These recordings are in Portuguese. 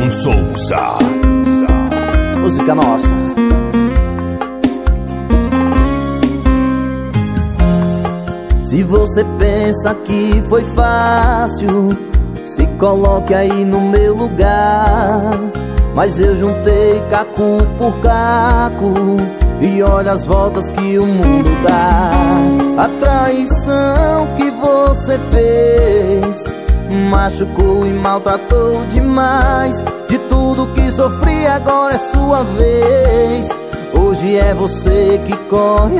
Merion Souza. Música nossa. Se você pensa que foi fácil, se coloque aí no meu lugar. Mas eu juntei caco por caco e olha as voltas que o mundo dá. A traição que você fez machucou e maltratou demais. De tudo que sofri agora é sua vez. Hoje é você que corre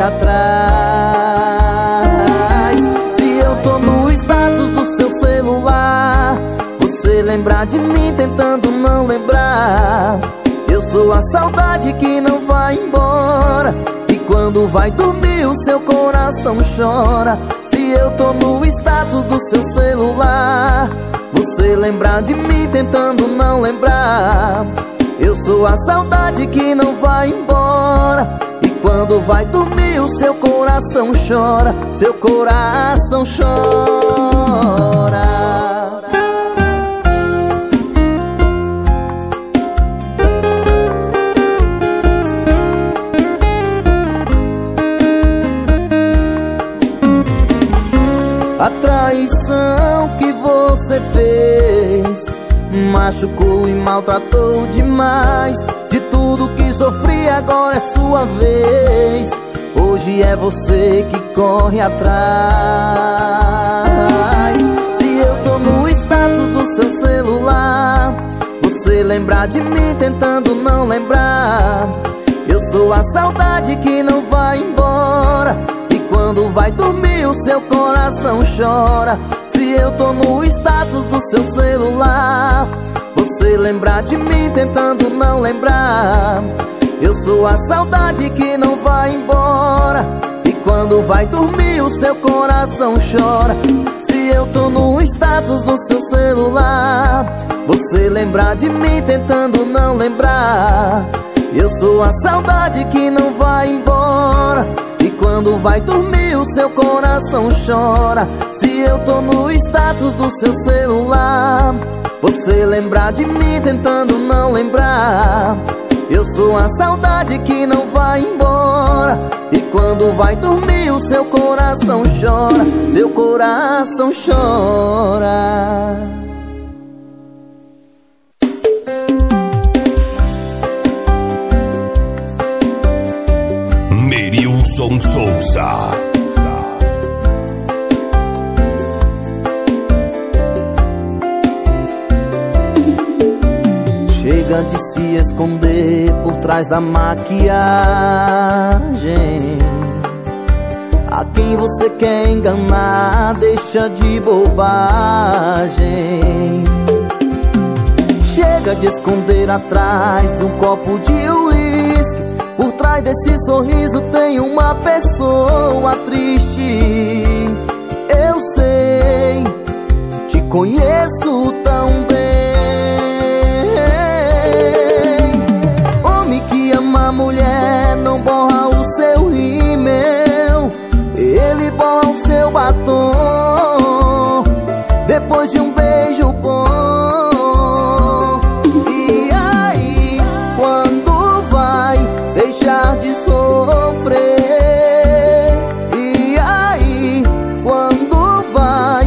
atrás. Se eu tô no status do seu celular, você lembrar de mim tentando não lembrar. Eu sou a saudade que não vai embora, e quando vai dormir o seu coração chora. Se eu tô no status do seu celular, você lembrar de mim tentando não lembrar. Eu sou a saudade que não vai embora, e quando vai dormir o seu coração chora. Seu coração chora. A traição que você fez machucou e maltratou demais. De tudo que sofri agora é sua vez. Hoje é você que corre atrás. Se eu tô no status do seu celular, você lembrar de mim tentando não lembrar. Eu sou a saudade que não vai embora, e quando vai dormir o seu coração chora. Se eu tô no status do seu celular, você lembrar de mim tentando não lembrar. Eu sou a saudade que não vai embora, e quando vai dormir o seu coração chora. Se eu tô no status do seu celular, você lembrar de mim tentando não lembrar. Eu sou a saudade que não vai embora, e quando vai dormir o seu coração chora. Se eu tô no status do seu celular, você lembrar de mim tentando não lembrar. Eu sou a saudade que não vai embora, e quando vai dormir o seu coração chora. Seu coração chora. Merilson Souza. Chega de se esconder por trás da maquiagem. A quem você quer enganar, deixa de bobagem. Chega de esconder atrás de um copo de uísque. Por trás desse sorriso tem uma pessoa triste. Eu sei, te conheço tão bem. Homem que ama a mulher não borra o seu rímel, ele borra o seu batom depois de um beijo bom. E aí, quando vai deixar de sofrer? E aí, quando vai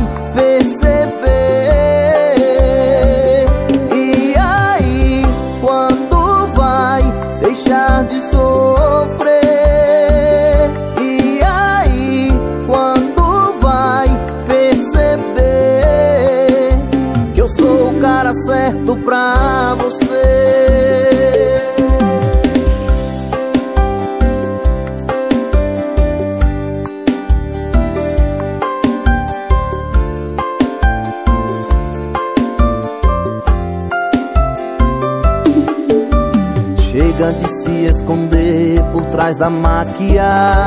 perceber? E aí, quando vai deixar de sofrer? E aí, quando vai perceber que eu sou o cara certo pra você? Chega de se esconder por trás da maquiagem.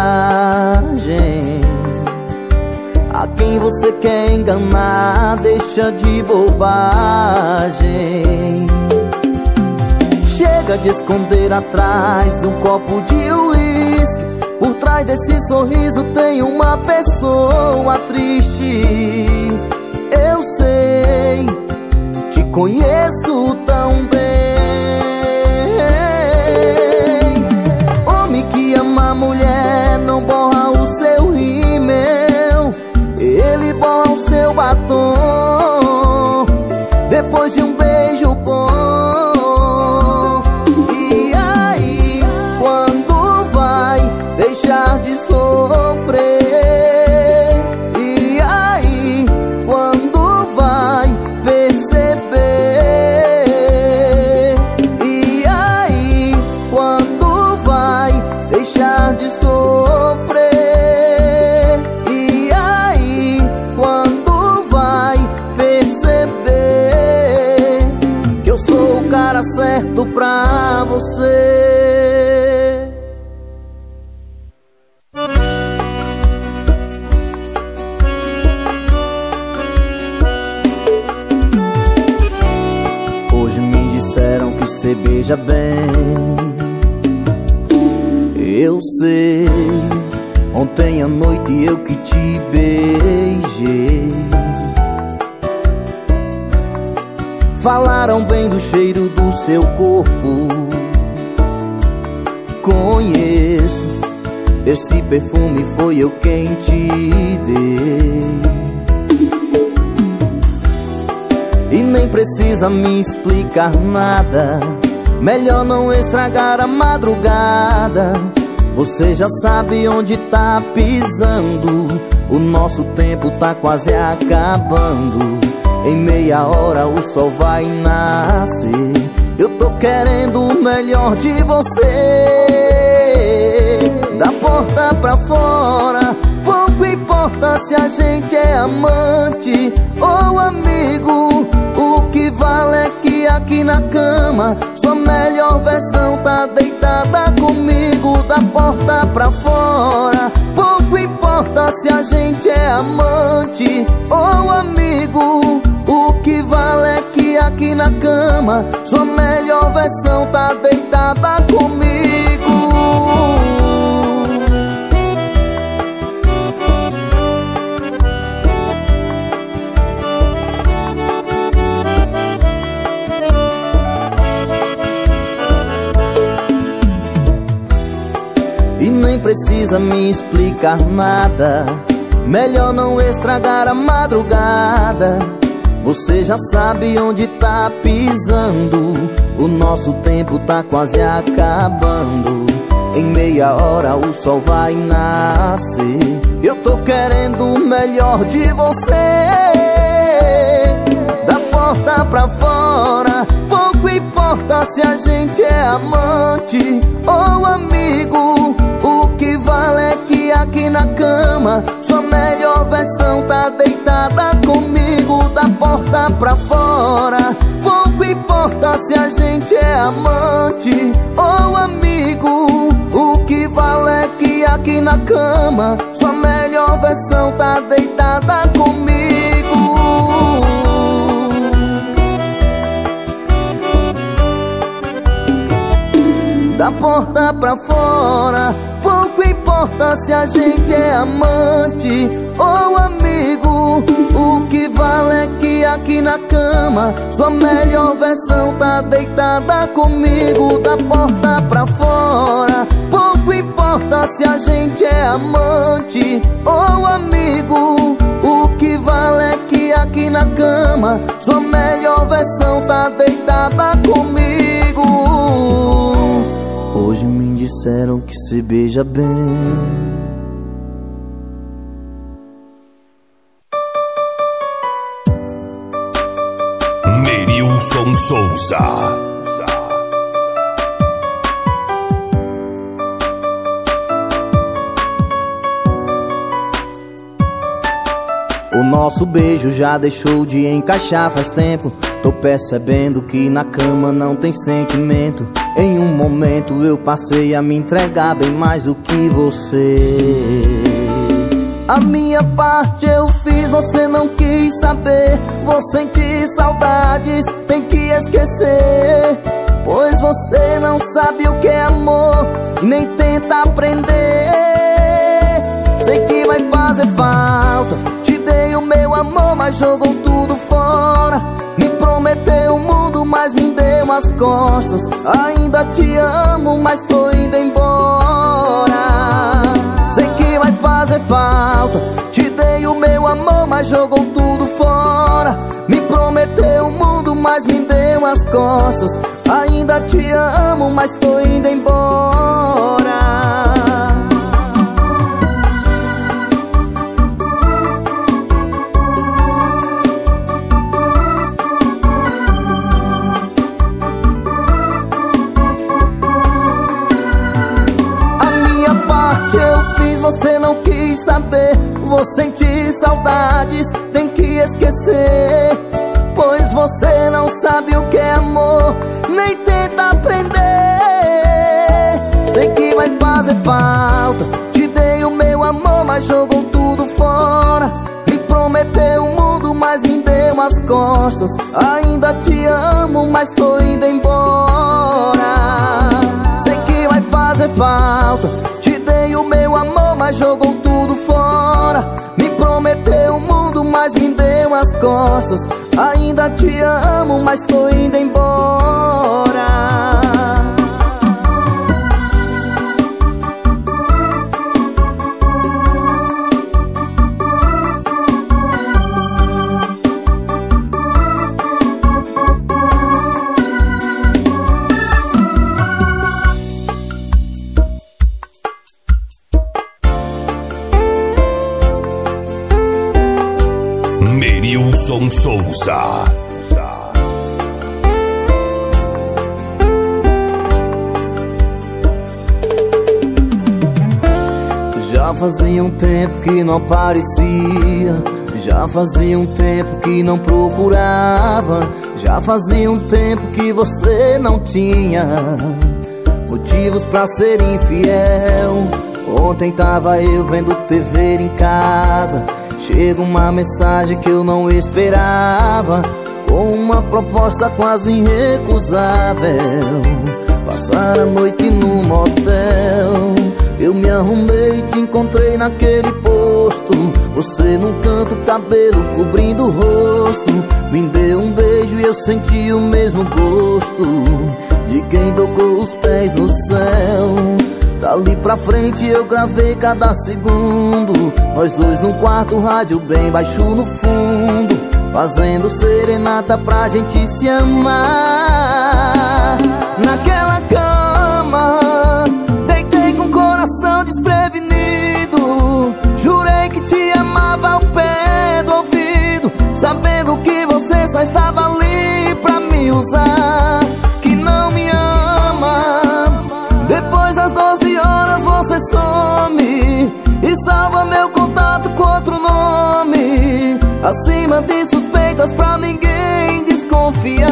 A quem você quer enganar, deixa de bobagem. Chega de esconder atrás de um copo de uísque. Por trás desse sorriso tem uma pessoa triste. Eu sei, te conheço tão bem. cê beija bem. Eu sei, ontem à noite eu que te beijei. Falaram bem do cheiro do seu corpo. Conheço, esse perfume foi eu quem te dei. E nem precisa me explicar nada, melhor não estragar a madrugada. Você já sabe onde tá pisando, o nosso tempo tá quase acabando. Em meia hora o sol vai nascer. Eu tô querendo o melhor de você. Da porta pra fora, pouco importa se a gente é amante ou amigo. O que vale é que aqui na cama sua melhor versão tá deitada comigo. Da porta pra fora, pouco importa se a gente é amante ou amigo. O que vale é que aqui na cama sua melhor versão tá deitada comigo. E nem precisa me explicar nada, melhor não estragar a madrugada. Você já sabe onde tá pisando, o nosso tempo tá quase acabando. Em meia hora o sol vai nascer. Eu tô querendo o melhor de você. Da porta pra fora, pouco importa se a gente é amante ou amigo. O que vale é que aqui na cama sua melhor versão tá deitada comigo. Da porta pra fora, pouco importa se a gente é amante ou amigo. O que vale é que aqui na cama sua melhor versão tá deitada comigo. Da porta pra fora, pouco importa se a gente é amante ou amigo. O que vale é que aqui na cama sua melhor versão tá deitada comigo. Da porta pra fora, pouco importa se a gente é amante ou amigo. O que vale é que aqui na cama sua melhor versão tá deitada comigo. Hoje me disseram que se beija bem. Nerilson Souza. O nosso beijo já deixou de encaixar faz tempo. Tô percebendo que na cama não tem sentimento. Em um momento eu passei a me entregar bem mais do que você. A minha parte eu fiz, você não quis saber. Vou sentir saudades, tem que esquecer. Pois você não sabe o que é amor e nem tenta aprender. Sei que vai fazer falta, te dei o meu amor, mas jogou tudo fora. Me prometeu o mundo, mas me deu as costas. Ainda te amo, mas tô indo embora. Sei que vai fazer falta, te dei o meu amor, mas jogou tudo fora. Me prometeu o mundo, mas me deu as costas. Ainda te amo, mas tô indo embora. Você não quis saber, vou sentir saudades, tem que esquecer. Pois você não sabe o que é amor, nem tenta aprender. Sei que vai fazer falta, te dei o meu amor, mas jogou tudo fora. Me prometeu o mundo, mas me deu as as costas. Ainda te amo, mas tô indo embora. Sei que vai fazer falta. Te dei o meu amor, mas jogou tudo fora. Me prometeu o mundo, mas me deu as costas. Ainda te amo, mas tô indo embora. Merilson Souza. Já fazia um tempo que não aparecia. Já fazia um tempo que não procurava. Já fazia um tempo que você não tinha motivos pra ser infiel. Ontem tava eu vendo TV em casa. Chega uma mensagem que eu não esperava, com uma proposta quase irrecusável. Passar a noite num motel. Eu me arrumei e te encontrei naquele posto. Você num canto, cabelo cobrindo o rosto. Me deu um beijo e eu senti o mesmo gosto de quem tocou os pés no céu. Dali pra frente eu gravei cada segundo. Nós dois num quarto, rádio bem baixo no fundo, fazendo serenata pra gente se amar. Naquela cama, deitei com o coração desprevenido. Jurei que te amava ao pé do ouvido, sabendo que você só estava ali pra me usar. Que não me ama. Depois das 12 horas você some e salva meu contato com outro nome. Acima de suspeitas pra ninguém desconfiar.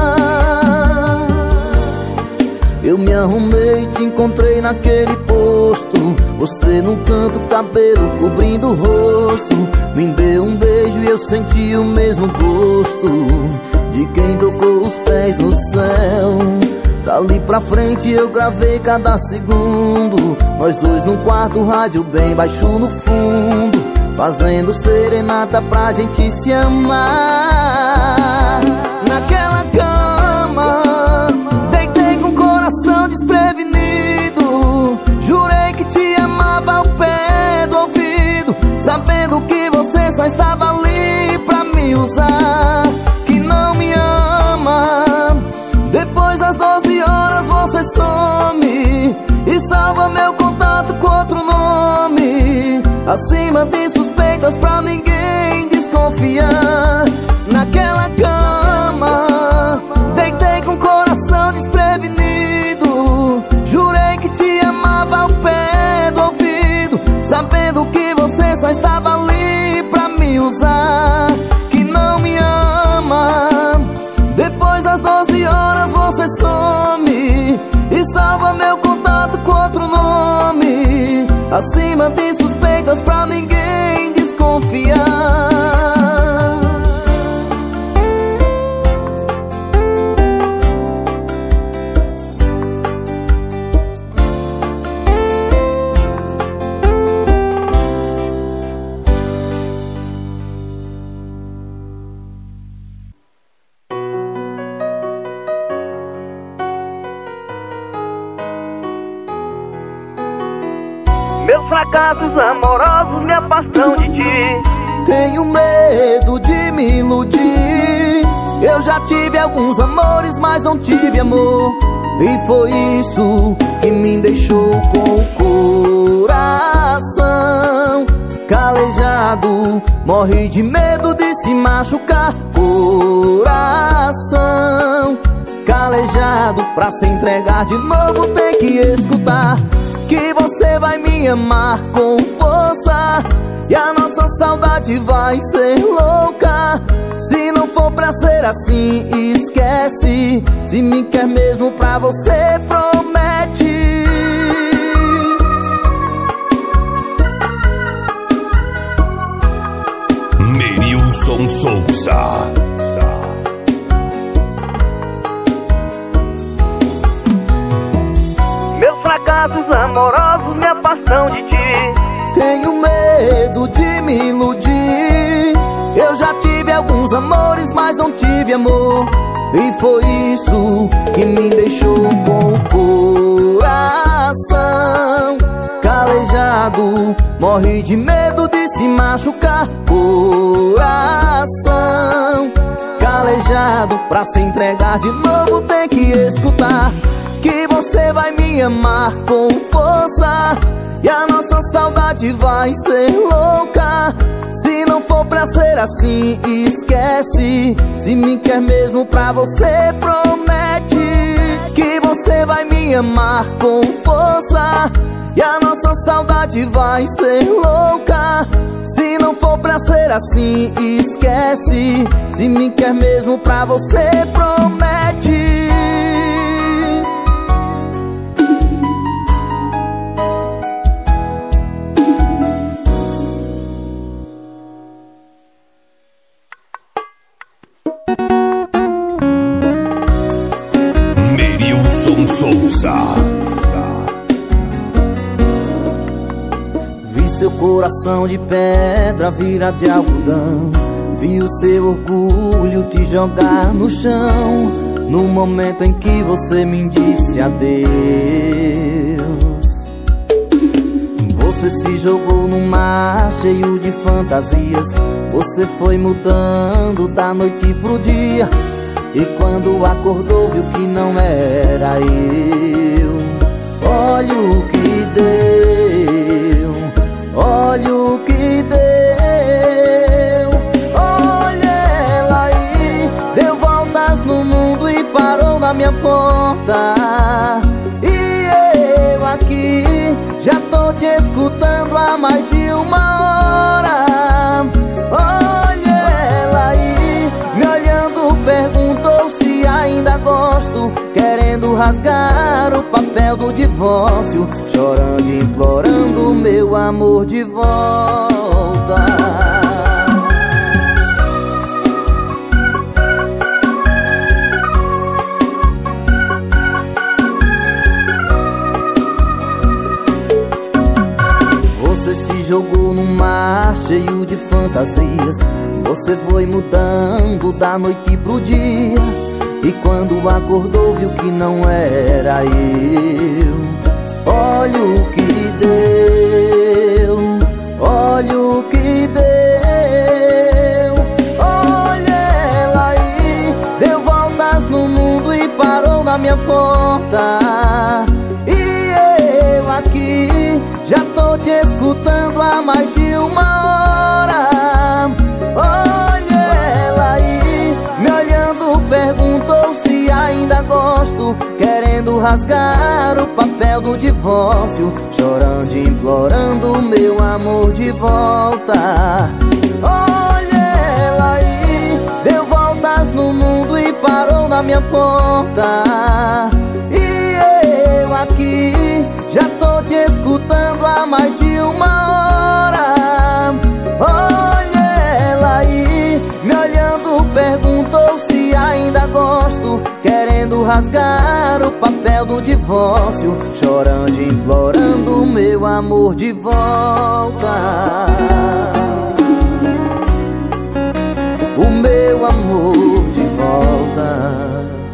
Eu me arrumei e te encontrei naquele posto. Você num canto, cabelo cobrindo o rosto. Me deu um beijo e eu senti o mesmo gosto de quem tocou os pés no céu. Dali pra frente eu gravei cada segundo. Nós dois num quarto, rádio bem baixo no fundo, fazendo serenata pra gente se amar. Naquela cama, deitei com o coração desprevenido. Jurei que te amava ao pé do ouvido, sabendo que você só estava ali pra me usar. Que não me ama. Depois das 12 horas você some e salva meu contato com outro nome. Acima de suspeitas pra ninguém desconfiar. Naquela cama, deitei com o coração desprevenido. Jurei que te amava ao pé do ouvido, sabendo que você só estava ali pra me usar. Que não me ama. Depois das 12 horas você some e salva meu contato com outro nome. Acima de suspeitas pra ninguém desconfiar. Meus fracassos amorosos me afastam de ti. Tenho medo de me iludir. Eu já tive alguns amores, mas não tive amor. E foi isso que me deixou com o coração calejado. Morri de medo de se machucar. Coração calejado. Pra se entregar de novo tem que escutar que você vai me amar com força e a nossa saudade vai ser louca. Se não for pra ser assim, esquece. Se me quer mesmo pra você, promete. Merilson Souza. laços amorosos me afastam de ti. Tenho medo de me iludir. Eu já tive alguns amores, mas não tive amor. E foi isso que me deixou com o coração calejado. Morri de medo de se machucar. Coração calejado. Pra se entregar de novo tem que escutar que você vai me amar com força. E a nossa saudade vai ser louca. Se não for pra ser assim, esquece. Se me quer mesmo pra você, promete que você vai me amar com força. E a nossa saudade vai ser louca. Se não for pra ser assim, esquece. Se me quer mesmo pra você, promete. Merilson Souza. Vi seu coração de pedra virar de algodão. Vi o seu orgulho te jogar no chão. No momento em que você me disse adeus, você se jogou num mar cheio de fantasias. Você foi mudando da noite pro dia. E quando acordou viu que não era eu. Olha o que deu, olha o que deu. Olha ela aí, deu voltas no mundo e parou na minha porta. E eu aqui já tô te escutando há mais de uma hora. Olha ela aí, me olhando, perguntou se ainda gosto, querendo rasgar o papel do divórcio, chorando e implorando meu amor de volta. Você se jogou num mar cheio de fantasias. Você foi mudando da noite pro dia. E quando acordou viu que não era eu. Olha o que deu, olha o que deu. Olha ela aí, deu voltas no mundo e parou na minha porta. E eu aqui já tô te escutando há mais de uma hora. Olha ela aí, me olhando, perguntou se ainda gosto, querendo rasgar o papel do divórcio, chorando e implorando meu amor de volta. Olha ela aí, deu voltas no mundo e parou na minha porta. E eu aqui já tô te escutando há mais de uma hora. Olha ela aí, me olhando, perguntou se ainda gosto, querendo rasgar o papel do divórcio, chorando e implorando meu amor de volta. O meu amor de volta.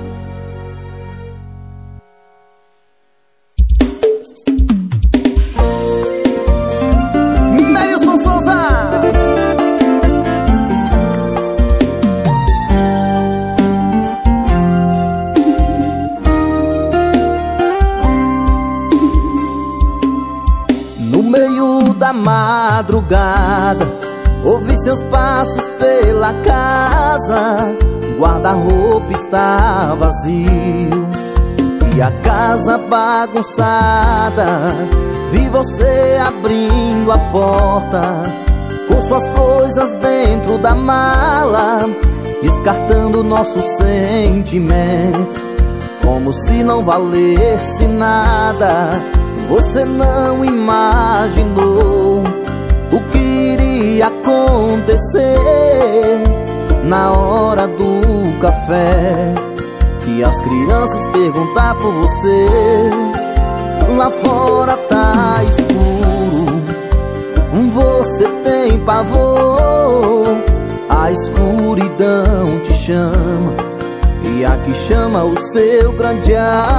Madrugada, ouvi seus passos pela casa. Guarda-roupa está vazio e a casa bagunçada. Vi você abrindo a porta com suas coisas dentro da mala, descartando nosso sentimento como se não valesse nada. Você não imaginou o que iria acontecer na hora do café, que as crianças perguntar por você. Lá fora tá escuro, você tem pavor, a escuridão te chama, e aqui chama o seu grande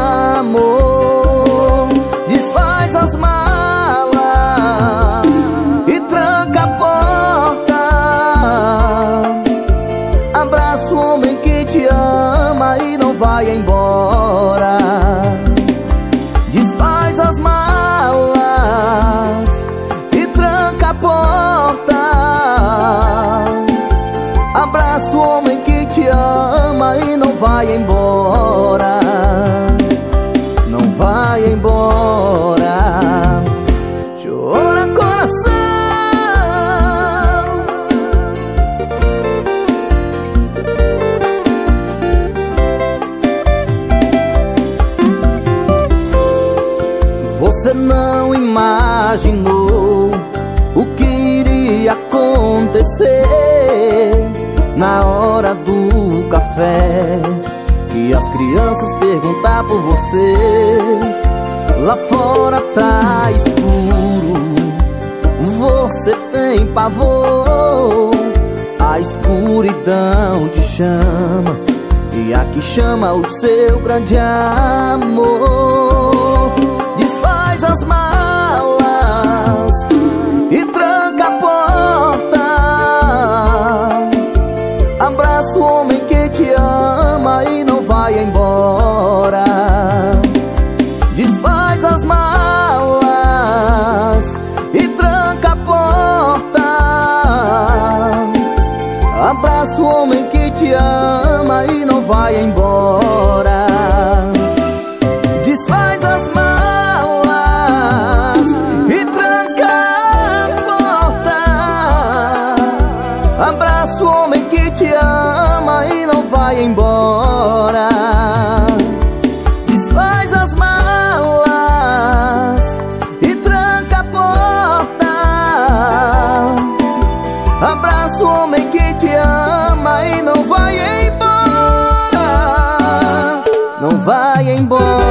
amor. Desfaz as malas e tranca a porta, abraça o homem que te ama e não vai embora. Desfaz as malas e tranca a porta, abraça o homem que te ama e não vai embora. Não vai embora. Chora, coração. Você não imaginou o que iria acontecer na hora do café, que as crianças perguntar por você. Lá fora tá escuro, você tem pavor, a escuridão te chama, e aqui chama o seu grande amor. Desfaz as malas e tranca a porta, abraça o homem que te ama e não vai embora. Desfaz as malas e tranca a porta, abraça o homem que te ama e não vai embora. Desfaz as malas e tranca a porta, abraça o homem que te ama e não vai embora. Desfaz as malas e tranca a porta, abraça o homem que te ama e não vai embora. Não vai embora.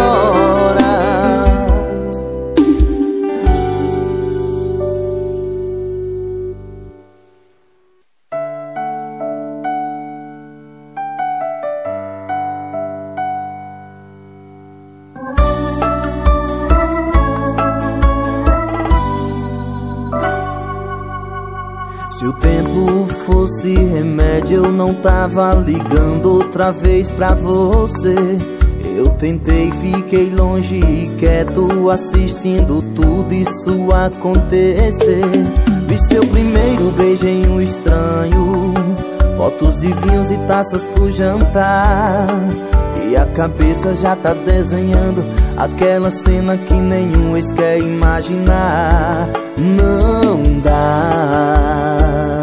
Se o tempo fosse remédio, eu não tava ligando outra vez pra você. Eu tentei, fiquei longe e quieto, assistindo tudo isso acontecer. Vi seu primeiro beijo em um estranho, fotos de vinhos e taças pro jantar, e a cabeça já tá desenhando aquela cena que nenhum ex quer imaginar. Não dá.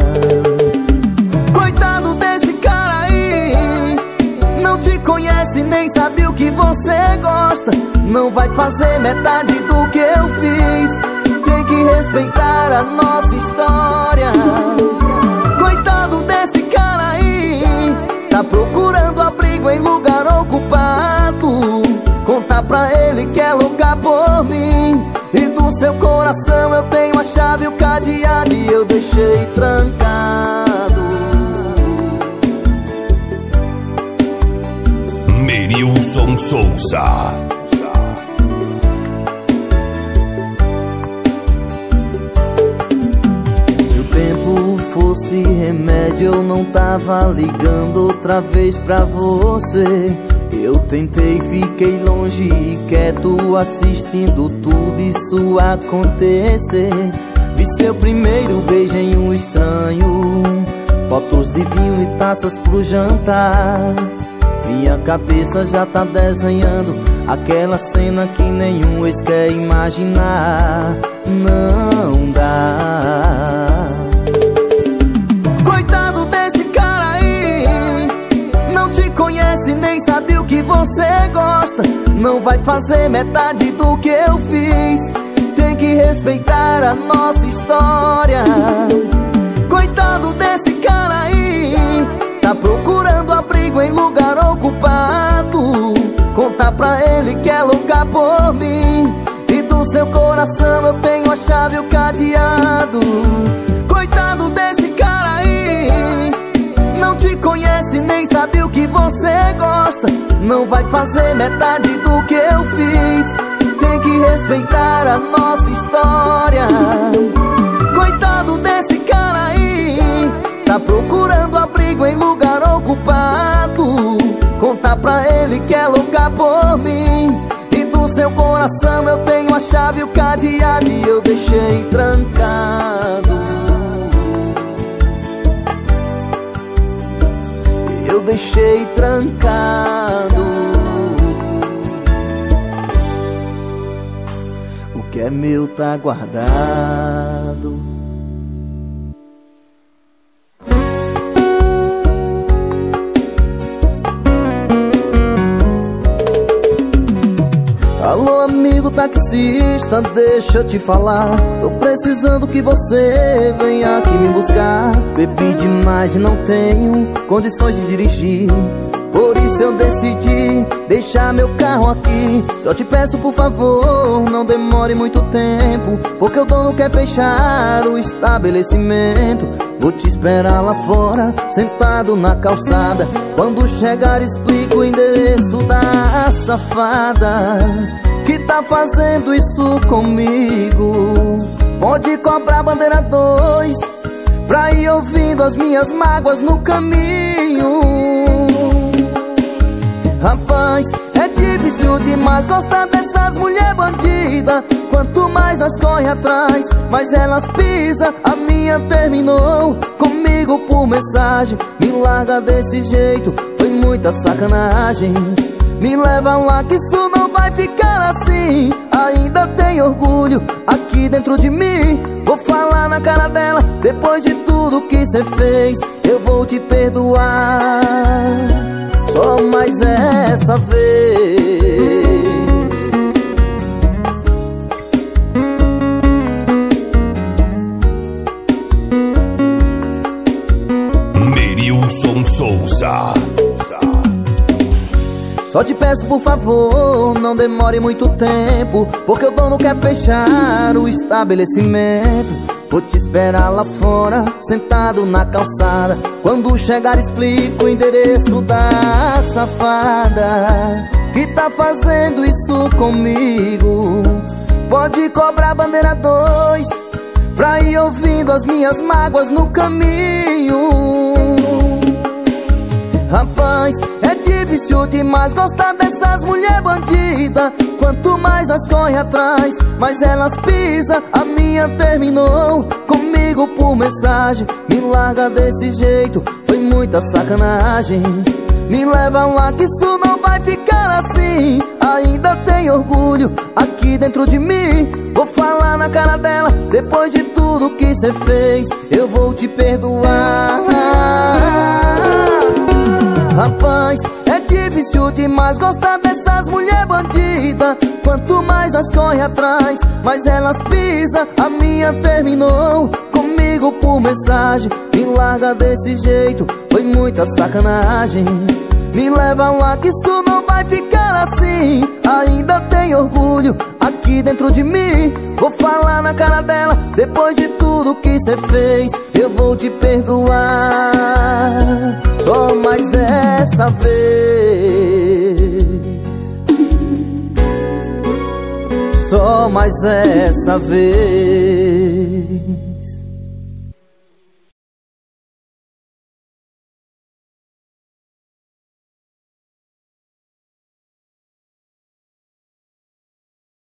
Coitado desse cara aí, não te conhece, nem sabe o que você gosta, não vai fazer metade do que eu fiz. Tem que respeitar a nossa história. Coitado desse cara aí, tá procurando abrigo em lugar ocupado. Conta pra ele que é louca por mim, e do seu coração eu tenho a chave e o cadeado, e eu deixei trancado. Merilson Souza. Se o tempo fosse remédio, eu não tava ligando outra vez pra você. Eu tentei, fiquei longe e quieto, assistindo tudo isso acontecer. Vi seu primeiro beijo em um estranho, fotos de vinho e taças pro jantar, minha cabeça já tá desenhando aquela cena que nenhum ex quer imaginar. Não dá. Coitado desse cara aí, não te conhece, nem sabe o que você gosta, não vai fazer metade do que eu fiz. Tem que respeitar a nossa história. Coitado desse cara aí, tá procurando abrigo em lugar ocupado. Conta pra ele que é louca por mim, e o que você gosta, não vai fazer metade do que eu fiz. Tem que respeitar a nossa história. Coitado desse cara aí, tá procurando abrigo em lugar ocupado. Conta pra ele que é louca por mim. E do seu coração eu tenho a chave e o cadeado, e eu deixei trancado. Eu deixei trancado. O que é meu tá guardado. Alô amigo taxista, deixa eu te falar. Tô precisando que você venha aqui me buscar. Bebi demais e não tenho condições de dirigir. Por isso eu decidi deixar meu carro aqui. Só te peço por favor, não demore muito tempo, porque o dono quer fechar o estabelecimento. Vou te esperar lá fora, sentado na calçada. Quando chegar explico o endereço da safada que tá fazendo isso comigo. Pode cobrar bandeira 2 pra ir ouvindo as minhas mágoas no caminho. Rapaz, é difícil demais gostar dessas mulher bandida. Quanto mais nós corre atrás, mais elas pisam. A minha terminou comigo por mensagem. Me larga desse jeito, foi muita sacanagem. Me leva lá que isso não vai ficar assim. Ainda tem orgulho aqui dentro de mim. Vou falar na cara dela, depois de tudo que cê fez, eu vou te perdoar. Só mais essa vez. Nerilson Souza. Só te peço por favor, não demore muito tempo, porque o dono quer fechar o estabelecimento. Vou te esperar lá fora, sentado na calçada. Quando chegar explico o endereço da safada que tá fazendo isso comigo. Pode cobrar bandeira 2 pra ir ouvindo as minhas mágoas no caminho. Rapaz, é difícil demais gostar dessas mulher bandida. Quanto mais nós corre atrás, mais elas pisam. A minha terminou comigo por mensagem. Me larga desse jeito, foi muita sacanagem. Me leva lá que isso não vai ficar assim. Ainda tem orgulho aqui dentro de mim. Vou falar na cara dela, depois de tudo que cê fez, eu vou te perdoar. Rapaz, é difícil demais gostar dessas mulher bandida. Quanto mais nós corre atrás, mais elas pisam. A minha terminou comigo por mensagem. Me larga desse jeito, foi muita sacanagem. Me leva lá que isso não vai ficar assim. Ainda tem orgulho aqui dentro de mim. Vou falar na cara dela, depois de tudo que cê fez, eu vou te perdoar. Só mais essa vez. Só mais essa vez.